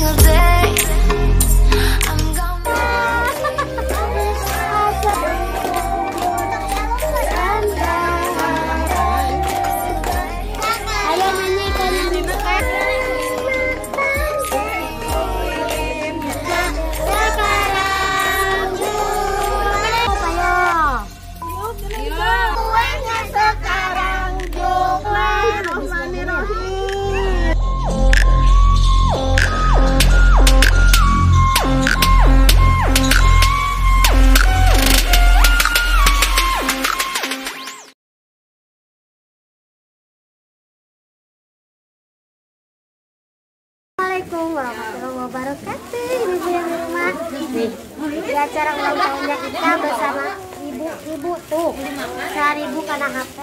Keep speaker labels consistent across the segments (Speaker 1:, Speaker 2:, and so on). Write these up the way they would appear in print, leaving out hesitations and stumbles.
Speaker 1: Assalamualaikum warahmatullahi wabarakatuh. Ibu yang di rumah nih, di acara ulang tahunnya kita bersama ibu-ibu tuh 1000 karena HP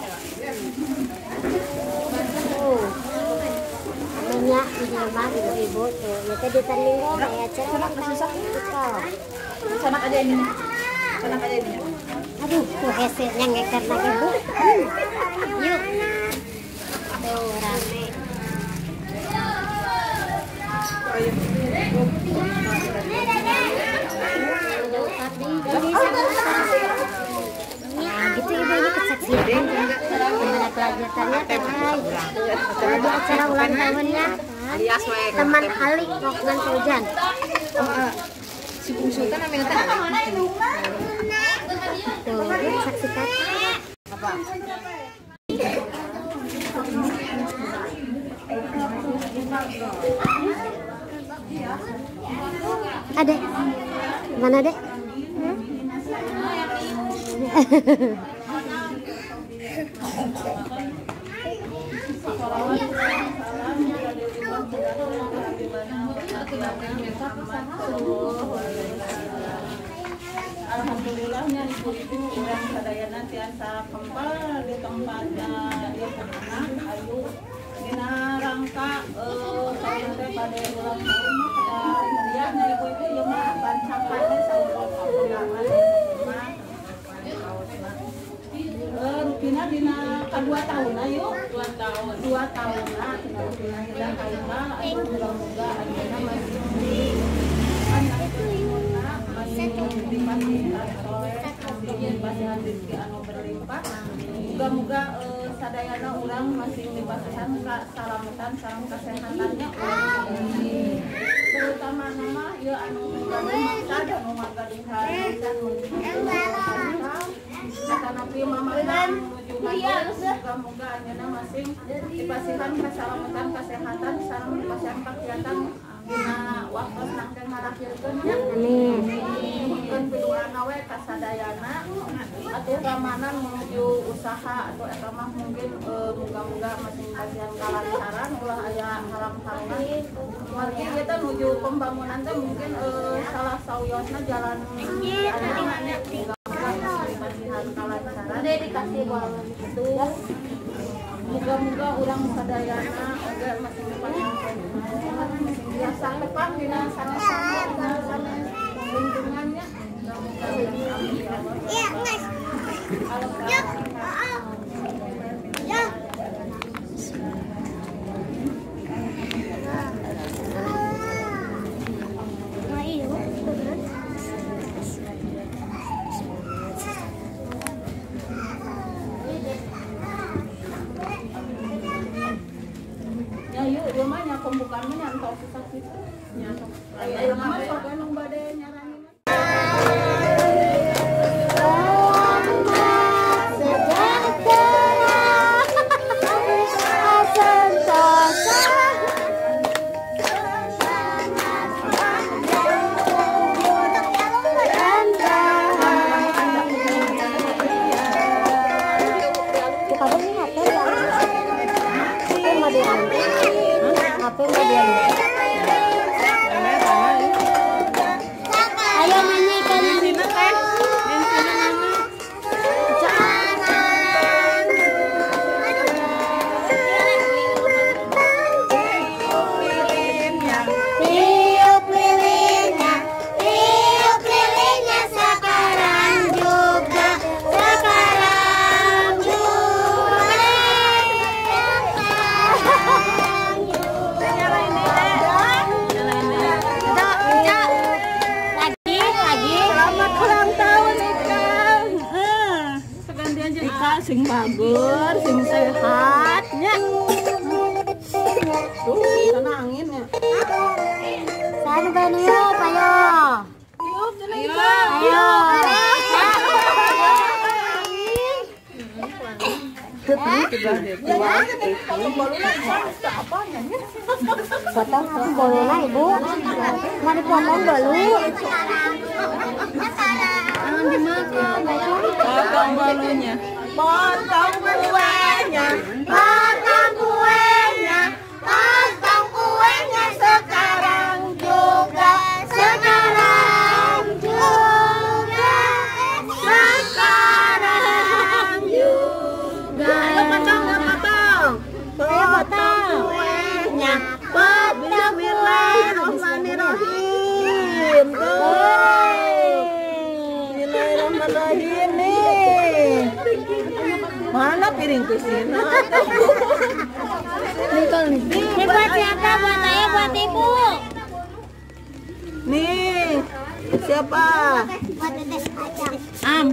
Speaker 1: namanya di rumah ibu-ibu tuh ya tadi tanding ya acara ulang tahun kita
Speaker 2: Sana aja ini. Sana aja ini.
Speaker 1: aduh tuh hesetnya ngeker lagi bu yuk tuh rame. Nah gitu ibu-ibu kesaksian gimana kelanjutannya di acara ulang tahunnya teman Ali Rokman Fauzan.
Speaker 2: Si bungsu kan namanya teh.
Speaker 1: Tuh saksikan
Speaker 2: Apa?
Speaker 1: Adek, mana dek?
Speaker 2: Alhamdulillahnya ibu-ibu urang sadayana tiasa kempal di tempatnya di anak ayu dina rangka tahun teh pada ulang tahun mah pada meriahnya ibu-ibu ieu mah bancakannya saurot kapundangan mah rupina dina kadua tahun ayo 2 tahun lah dina rupina dina kalima ayo muga-muga ayeuna masih dipasihan rezeki anu berlimpah. Moga-moga sadayana urang masih dipasihan salametan sareng kasehatannya urang terutama nama ieu anu gading maksad anu magaduh harisan satanapi mamakan menuju moga-moga anjeunna masing dipasihan kasalametan kasehatan sareng dipasihan kagiatan dina waktu nangkeng ngalahirkeun nya.
Speaker 1: Amin.
Speaker 2: Mungkin piluana we kasadayana atuh ramanan menuju usaha atau eta mah mungkin moga-moga masing kajian kalancaran ulah aya halang-halangan. Margi ieu teh nuju pembangunan teh mungkin salah sauyosna jalan anu kajian kalancaran dikasih walau itu. Moga-moga urang sadayana oge masing dipanjangkeun. Biasa depan dina sama-sama lingkungannya. Iya, guys. Ya. Ya yuk, dia mah nya pembukaannya nyantol susah gitu. Nyantol. Ayo mah sok enong bade nyarani.
Speaker 1: Ayo nyanyikan
Speaker 2: Sekarang juga
Speaker 1: Potong bolona ibu, mau dipotong dulu. Jangan dimakan.
Speaker 2: Potong bolunya. Potong kuenya.
Speaker 1: Potong kuenya. Potong kuenya sekarang juga. Sekarang juga. Sekarang juga.
Speaker 2: Potong. Potong kuenya. Bismillahirrahmanirrahim. Bismillahirrahmanirrahim nih. Mana piring kusina?
Speaker 1: Ini buat siapa? Buat saya, buat ibu.
Speaker 2: Nih, siapa?
Speaker 1: Buat tetes kacang.
Speaker 2: Am.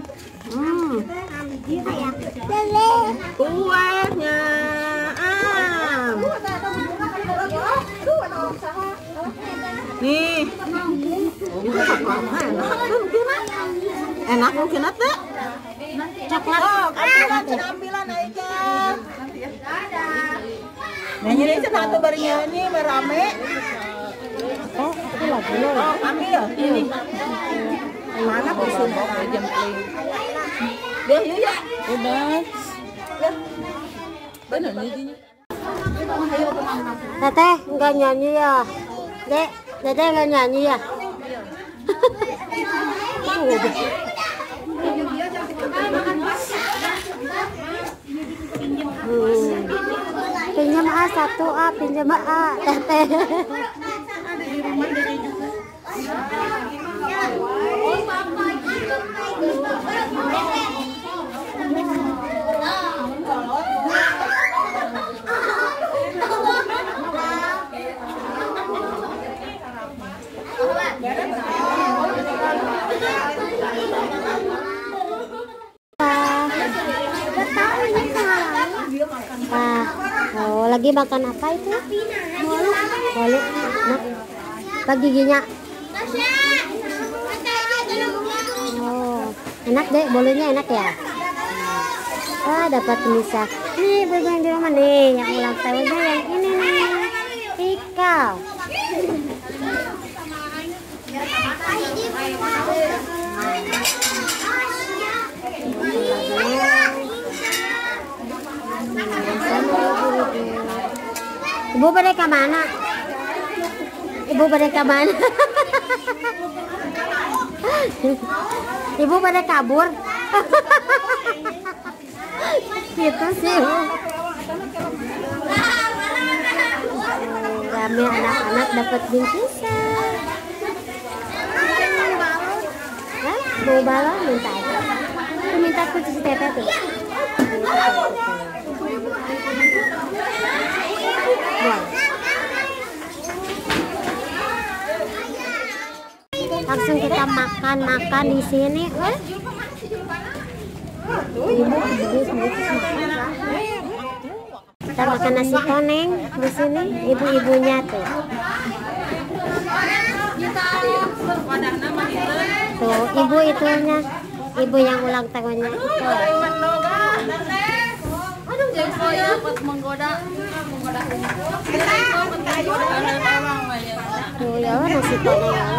Speaker 1: Kuenya.
Speaker 2: Am. Nih. Enak mungkin ada?
Speaker 1: Coklat.
Speaker 2: Ambilan aja. Nah, ini satu baru nyanyi merame.
Speaker 1: Oh, aku lagi loh.
Speaker 2: Oh, ambil ini. Mana pusing? Deh, yuk ya. Udah. Benar nih.
Speaker 1: Teteh enggak nyanyi ya? Dek, Teteh enggak nyanyi ya? Pinjam A satu A, pinjam A, Teteh. Oh, lagi makan apa itu? Bolu. Nah, bagi giginya. Oh, enak deh, bolunya enak ya. Ah, dapat bisa. Nih, bagi di rumah nih, yang ulang tahunnya yang ini nih. Ikau. Ibu pada ke mana? Ibu pada ke mana? Ibu pada kabur. Gitu sih. Rame anak-anak dapat bingkisan. Mau balon minta aja. Aku minta kunci si Teteh tuh. Langsung kita makan di sini. Kita makan nasi koneng di sini. Ibu-ibunya tuh. Tuh, ibu itunya. Ibu yang ulang tahunnya itu. Tuh ya nasi koneng ya.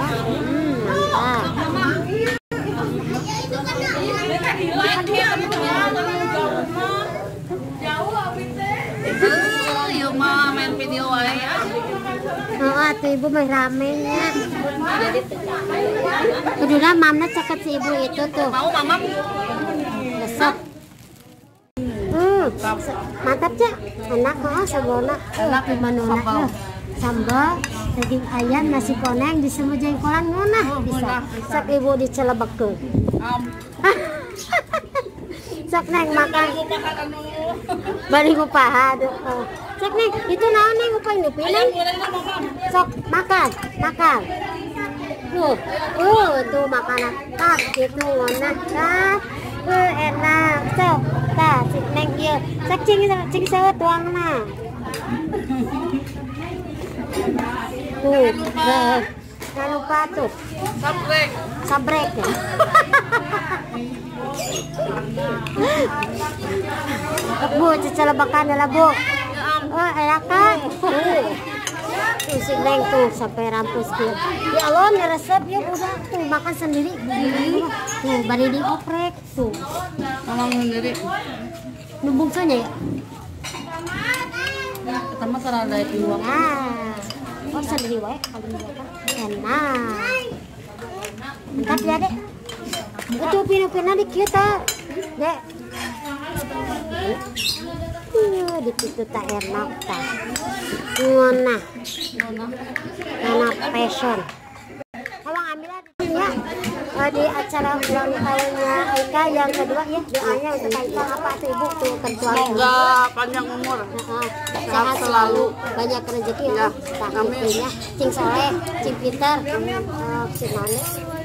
Speaker 1: Mantap.
Speaker 2: Main video aja.
Speaker 1: Oh, tuh ibu main ramenya. Udah mamna ceket si ibu itu tuh.
Speaker 2: Mau mama?
Speaker 1: Besok. Mantap cak. Enak kok sabona. Enak gimana lah. Sambal, daging ayam, nasi koneng, disemu jengkolan ngunah bisa. Sok ibu dicelebekeun. Sok neng makan. Bari ngupaha aduh. Sok neng, itu naon neng upah neupi neng? Sok makan. Tuh makanan tak gitu ngunah tak. Enak. Sok tah si neng ieu. Sok cing saeuh tuangna. Tuh, jangan lupa tuh. Sabrek ya. Bu, cecelebakan lah Bu. Oh, enak kan? Tuh si Neng tuh sampai rampus tuh. Ya Allah, ini resep ya udah tuh makan sendiri. Tuh, bari dioprek tuh.
Speaker 2: Mamang sendiri.
Speaker 1: Numbung soalnya ya.
Speaker 2: Pertama karena ada iwak.
Speaker 1: Nah, oh sendiri wae kalau makan. Enak. Mantap ya, Dek. Itu pina-pina di kita, Dek. Di situ tak enak tak. Ngona passion. Abang ambil ya. Di acara ulang tahunnya Aika yang kedua ya, doanya untuk Aika apa tuh Ibu tuh ketua.
Speaker 2: Semoga panjang umur,
Speaker 1: sehat selalu, banyak rezeki ya. Takutnya Cing Soleh, Cing Peter, si Nane.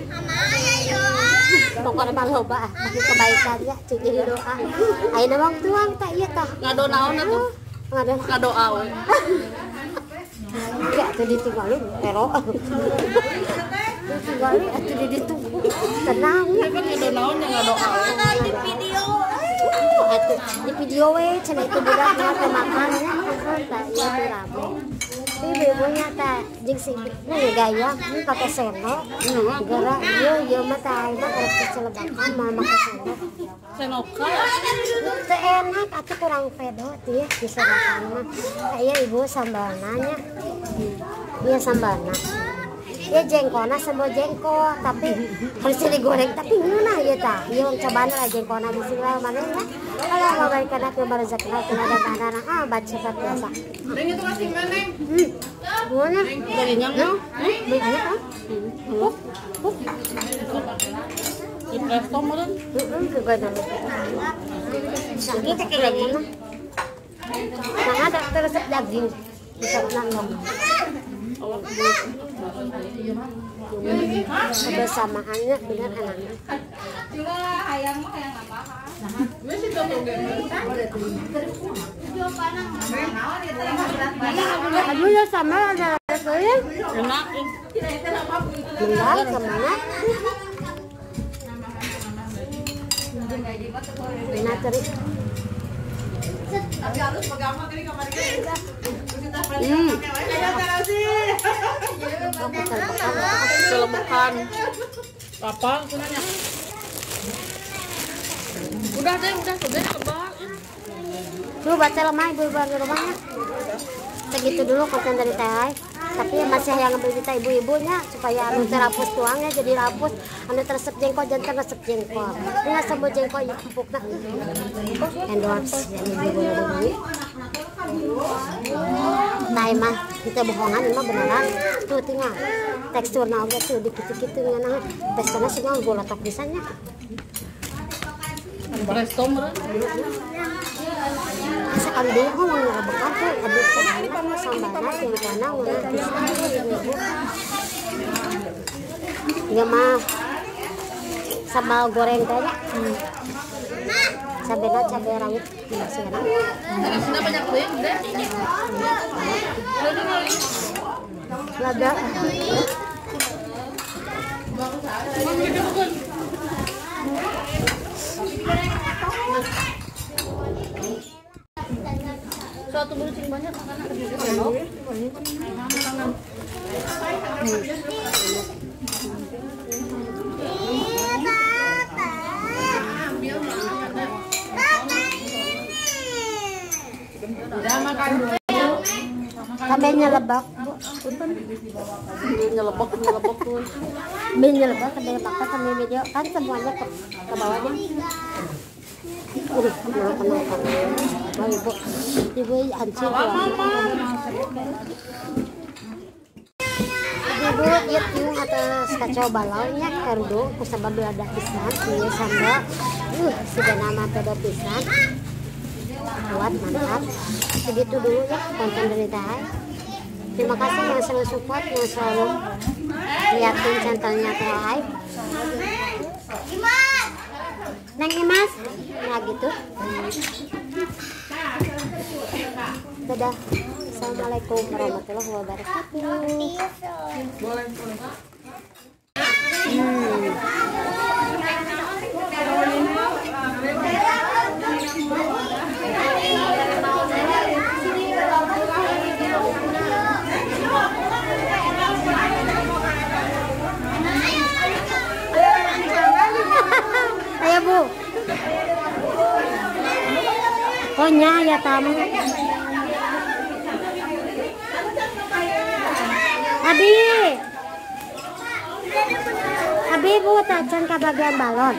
Speaker 1: Pokoknya mah loba, tapi kebaikan ya, Cing jadi doa. Ayo namang tuang tak iya tah.
Speaker 2: Ngado naon atuh? Ngadoa we.
Speaker 1: Enggak tuh ditinggalin pero. Ditinggalin atuh ditunggu. Tenang ya.
Speaker 2: Kan ngado naon yang ngadoa we.
Speaker 1: Di video. Atuh di video we cenah itu budak teh makan ya. Tak iya teh rame. Tapi bebunya tak jeung si nah gaya ini pakai sendok. Gara ieu mah tah mah harus celebakan mah make sendok.
Speaker 2: Senoka.
Speaker 1: Teu enak atuh kurang pedo teh bisa makan mah. Aya Ibu sambalna nya. Iya sambalna. Ya jengkolna semua jengkol tapi harus digoreng tapi ngeunah ieu tah. Ieu cobaan lah jengkolna bismillah manehna. Kalau mau balik kana ke barzakna kana ada bahan baca biasa.
Speaker 2: Neng itu kasih maneng.
Speaker 1: Mana?
Speaker 2: Dari nyang.
Speaker 1: Beli aja kan?
Speaker 2: Di presto meureun.
Speaker 1: Juga ada. Ini pakai lagi. Nah, ada resep daging. Bisa nanggung. Kebersamaannya benar enaknya.
Speaker 2: Ayam mah yang apa?
Speaker 1: Aduh ya sama ada rasanya.
Speaker 2: Enak.
Speaker 1: Benar kemana? Benar teri.
Speaker 2: Celebukan. Apa gunanya? Udah deh, kebal.
Speaker 1: Lu baca lemah ibu di rumahnya. Segitu dulu konten dari Teh. Tapi masih yang ngambil kita ibu-ibunya supaya anu terapus tuangnya jadi rapus, anu teresep jengkol jangan teresep jengkol. Ini semua jengkol ya empukna. Endorse yang ibu dulu. Nah mah kita bohongan ini mah beneran tuh tinggal teksturnya oke tuh dikit-dikit ngana teksturnya semua gue letak bisanya.
Speaker 2: Presto meureun.
Speaker 1: Sekali dia mau ngerabekan tuh aduk sama sambana jengkolna ngana bisa ibu. Dia mah sambal goreng kayaknya. Sabena cabai rawit masih enak.
Speaker 2: Sudah banyak duit deh.
Speaker 1: Lada.
Speaker 2: Suatu berucing banyak makanan udah makan dulu.
Speaker 1: Kabehnya lebak.
Speaker 2: Nyelebok tuh.
Speaker 1: Kabehnya lebak, kabeh lebak kabeh video kan semuanya ke bawahnya. Kenal. Ibu anjing Ibu itu atas kacau balaunya kardo kusabab ada pisan ini sambal sudah nama pedo pisan buat mantap. Segitu dulu ya konten dari Teh. Terima kasih yang selalu support, yang selalu liatin channelnya Teh. Neng Imas, nah gitu. Dadah. Assalamualaikum warahmatullahi wabarakatuh.
Speaker 2: Boleh.
Speaker 1: Ayo Bu. Oh nya ya tamu. Abi Bu tacan ke bagian balon.